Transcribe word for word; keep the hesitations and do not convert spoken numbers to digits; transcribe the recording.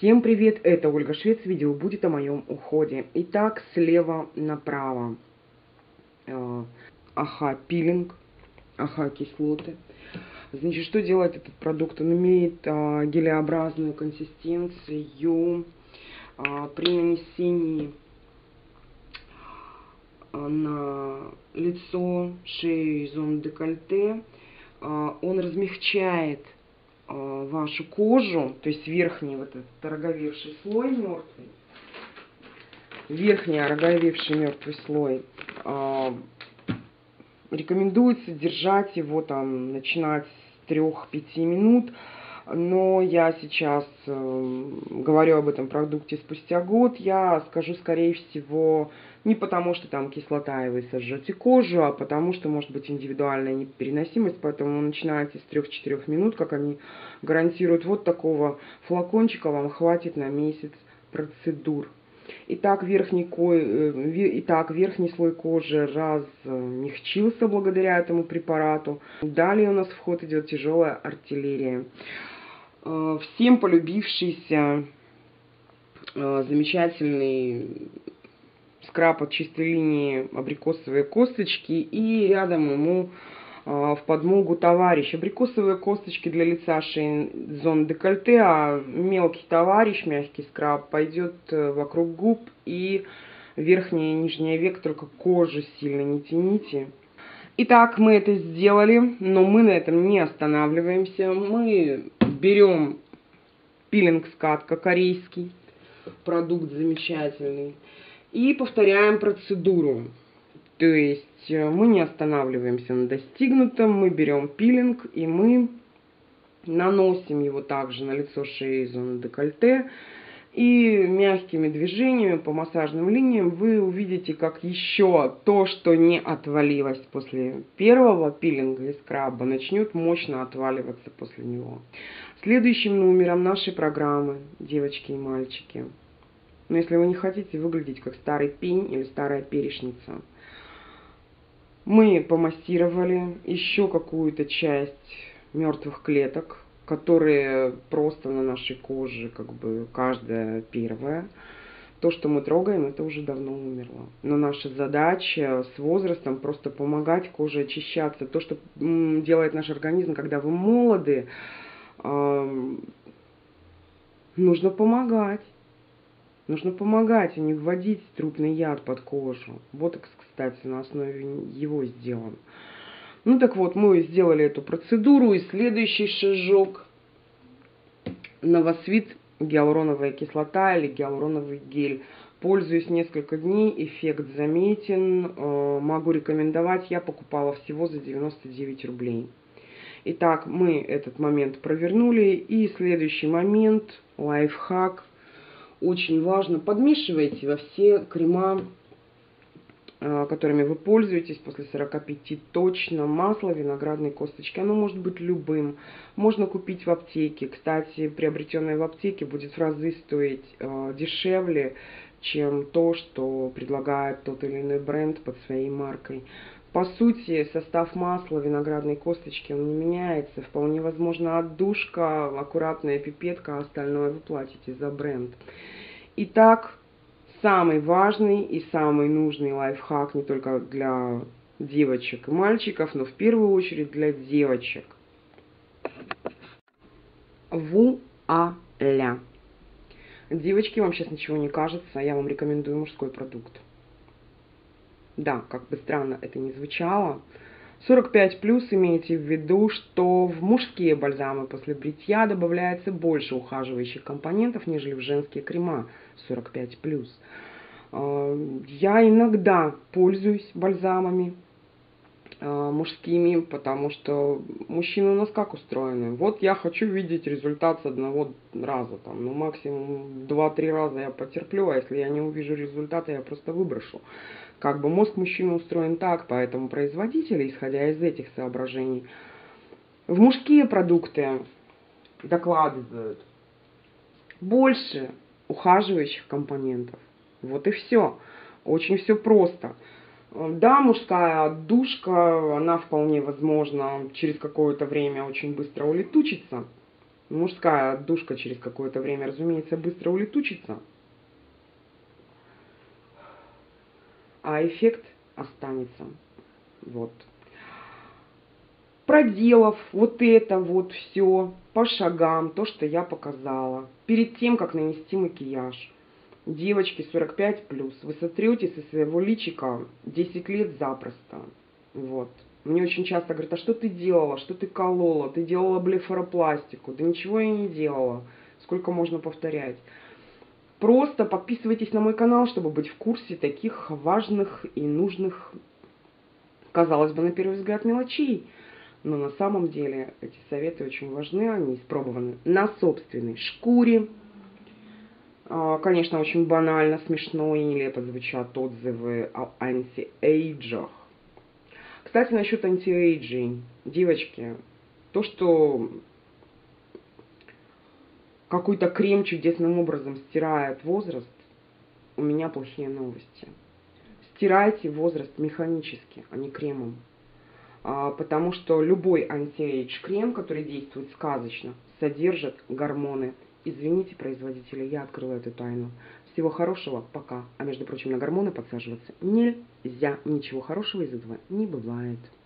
Всем привет, это Ольга Швец, видео будет о моем уходе. Итак, слева направо э, АХ пилинг, АХ кислоты. Значит, что делает этот продукт? Он имеет э, гелеобразную консистенцию. Э, при нанесении э, на лицо, шею и зону декольте э, он размягчает вашу кожу, то есть верхний вот этот ороговевший слой мертвый, верхний ороговевший мертвый слой, э, рекомендуется держать его там, начинать с трёх-пяти минут, но я сейчас э, говорю об этом продукте спустя год, я скажу, скорее всего, не потому, что там кислота и вы сожжете кожу, а потому, что может быть индивидуальная непереносимость, поэтому начинаете с трёх-четырёх минут, как они гарантируют. Вот такого флакончика вам хватит на месяц процедур. Итак, верхний, ко... Итак, верхний слой кожи размягчился благодаря этому препарату. Далее у нас в ход идет тяжелая артиллерия. Всем полюбившийся замечательный скраб от чистой линии абрикосовые косточки, и рядом ему в подмогу товарищ. Абрикосовые косточки для лица, шеи, зон декольте, а мелкий товарищ, мягкий скраб, пойдет вокруг губ и верхняя и нижняя век, только кожу сильно не тяните. Итак, мы это сделали, но мы на этом не останавливаемся. Мы берем пилинг-скатка корейский, продукт замечательный, и повторяем процедуру. То есть мы не останавливаемся на достигнутом, мы берем пилинг и мы наносим его также на лицо, шею и зону декольте. И мягкими движениями по массажным линиям вы увидите, как еще то, что не отвалилось после первого пилинга и скраба, начнет мощно отваливаться после него. Следующим номером нашей программы, девочки и мальчики, но если вы не хотите выглядеть как старый пень или старая перечница, мы помассировали еще какую-то часть мертвых клеток, которые просто на нашей коже, как бы каждая первая. То, что мы трогаем, это уже давно умерло. Но наша задача с возрастом просто помогать коже очищаться. То, что делает наш организм, когда вы молоды, нужно помогать. Нужно помогать, а не вводить трупный яд под кожу. Ботокс, кстати, на основе его сделан. Ну так вот, мы сделали эту процедуру, и следующий шажок. Новосвит, гиалуроновая кислота или гиалуроновый гель. Пользуюсь несколько дней, эффект заметен. Могу рекомендовать, я покупала всего за девяносто девять рублей. Итак, мы этот момент провернули, и следующий момент, лайфхак. Очень важно, подмешивайте во все крема, которыми вы пользуетесь, после сорока пяти точно, масло виноградной косточки. Оно может быть любым. Можно купить в аптеке. Кстати, приобретенное в аптеке будет в разы стоить э, дешевле, чем то, что предлагает тот или иной бренд под своей маркой. По сути, состав масла виноградной косточки, он не меняется. Вполне возможно отдушка, аккуратная пипетка, а остальное вы платите за бренд. Итак, самый важный и самый нужный лайфхак не только для девочек и мальчиков, но в первую очередь для девочек. Вуаля! Девочки, вам сейчас ничего не кажется, я вам рекомендую мужской продукт. Да, как бы странно это ни звучало, сорок пять плюс имейте в виду, что в мужские бальзамы после бритья добавляется больше ухаживающих компонентов, нежели в женские крема сорок пять плюс. Я иногда пользуюсь бальзамами мужскими, потому что мужчины у нас как устроены? Вот я хочу видеть результат с одного раза, там, ну максимум два-три раза я потерплю, а если я не увижу результата, я просто выброшу. Как бы мозг мужчины устроен так, поэтому производители, исходя из этих соображений, в мужские продукты докладывают больше ухаживающих компонентов. Вот и все. Очень все просто. Да, мужская отдушка, она вполне возможно через какое-то время очень быстро улетучится. Мужская отдушка через какое-то время, разумеется, быстро улетучится, а эффект останется. Вот. Проделав вот это вот все по шагам, то, что я показала, перед тем, как нанести макияж, девочки сорок пять плюс, вы сотрете со своего личика десять лет запросто. Вот. Мне очень часто говорят: а что ты делала, что ты колола, ты делала блефаропластику? Да ничего я не делала. Сколько можно повторять? Просто подписывайтесь на мой канал, чтобы быть в курсе таких важных и нужных, казалось бы, на первый взгляд, мелочей. Но на самом деле эти советы очень важны, они испробованы на собственной шкуре. Конечно, очень банально, смешно и нелепо звучат отзывы о антиэйджах. Кстати, насчет антиэйджей. Девочки, то, что какой-то крем чудесным образом стирает возраст, у меня плохие новости. Стирайте возраст механически, а не кремом. Потому что любой антиэйдж крем, который действует сказочно, содержит гормоны. Извините, производители, я открыла эту тайну. Всего хорошего, пока. А между прочим, на гормоны подсаживаться нельзя. Ничего хорошего из этого не бывает.